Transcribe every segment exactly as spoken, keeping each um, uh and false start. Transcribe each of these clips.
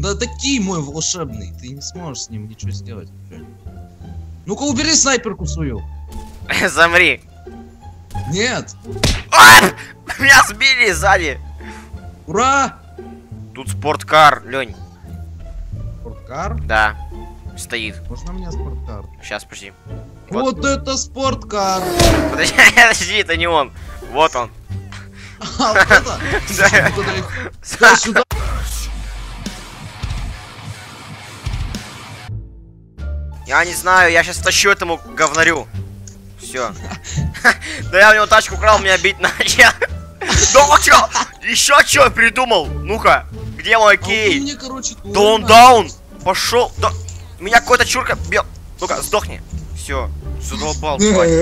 Это такие мой волшебный. Ты не сможешь с ним ничего сделать. Ну-ка, убери снайперку свою. Замри. Нет. А! Меня сбили сзади. Ура! Тут спорткар, Лень. Спорткар? Да. Стоит. Можно мне спорткар? Сейчас, подожди. Вот, вот это спорткар. Подожди, подожди, это не он. Вот он. А, вот это? Дай сюда. Я не знаю, я сейчас тащу этому говнарю. Все. Да я у него тачку украл, меня бить начал. Да чё? Еще что придумал? Ну-ка, где мой кей? Да он даун. Пошел. Да. Меня какой-то чурка бьет. Ну-ка, сдохни. Все. Задолбал.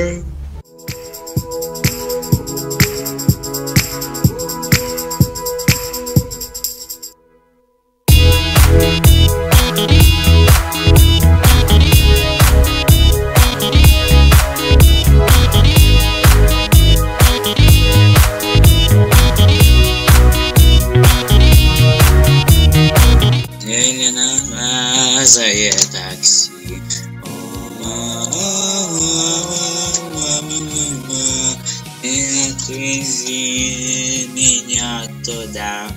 Зае такси. И отвези меня туда.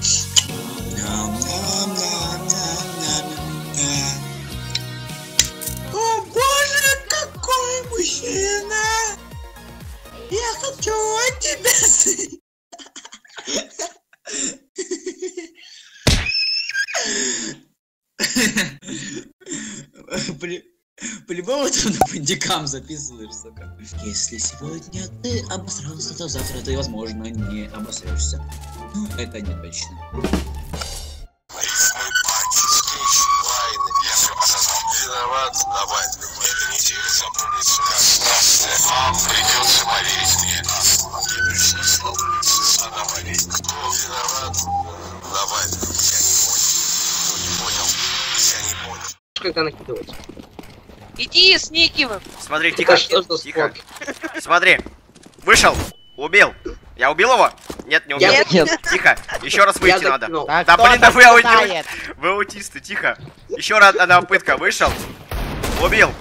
О боже, какой мужчина! Я хочу от тебя сын. По-любому ты на бандикам записываешь, сука. Если сегодня ты обосрался, то завтра ты, возможно, не обосрешься. Ну, это не точно. Виноват, давай, это не тебе запомнится. Придется поверить мне. Давай, кто виноват? Давай, я не понял. Я не понял. Когда накидывать? Иди, сникивай. Смотри, тихо, тихо. Смотри, вышел, убил. Я убил его? Нет, не убил. Нет, нет. Тихо, еще раз выйти надо. Так, да блин, да вы, аути... вы аутисты, тихо. Еще раз одна попытка, вышел. Убил.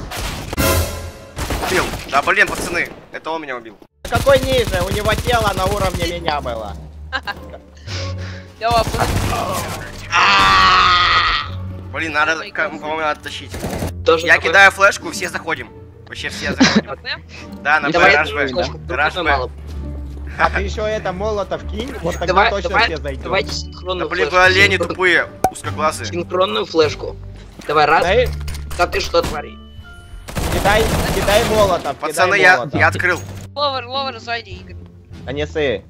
Убил. Да блин, пацаны, это он меня убил. Какой ниже? У него тело на уровне меня было. Блин, надо, по-моему, надо тащить. Я кидаю флешку, все заходим. Вообще все заходим. Да, на раш Б. Раш Б. А ты еще это молотов кинь, вот тогда точно все зайдем. Давайте синхронную флешку. Да блин, вы олени тупые, узкоглазые. Синхронную флешку. Давай, раз. Да ты что творишь? Кидай, кидай молотов. Пацаны, я, я открыл. Ловер, ловер, сзади, Игорь. А не ссы.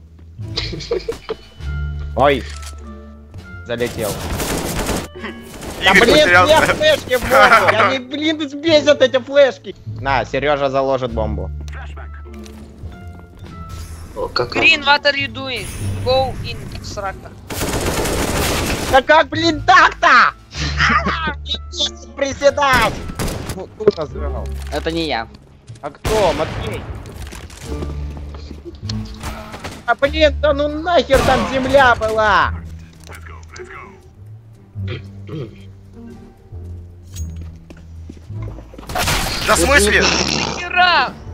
Ой. Залетел. Да блин, две флешки в бомбу! Я не, блин, бесят эти флешки! На, Сережа заложит бомбу. Green, what are you doing? Go in, срака. Да как, блин, так-то? Приседать! Ну, кто назвал? Это не я. А кто? Матвей? А блин, да ну нахер там земля была! Да в смысле?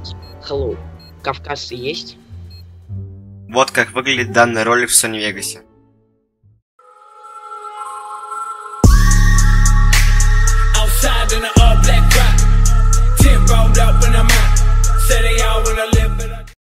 Hello. Кавказцы есть? Вот как выглядит данный ролик в Sony Vegas.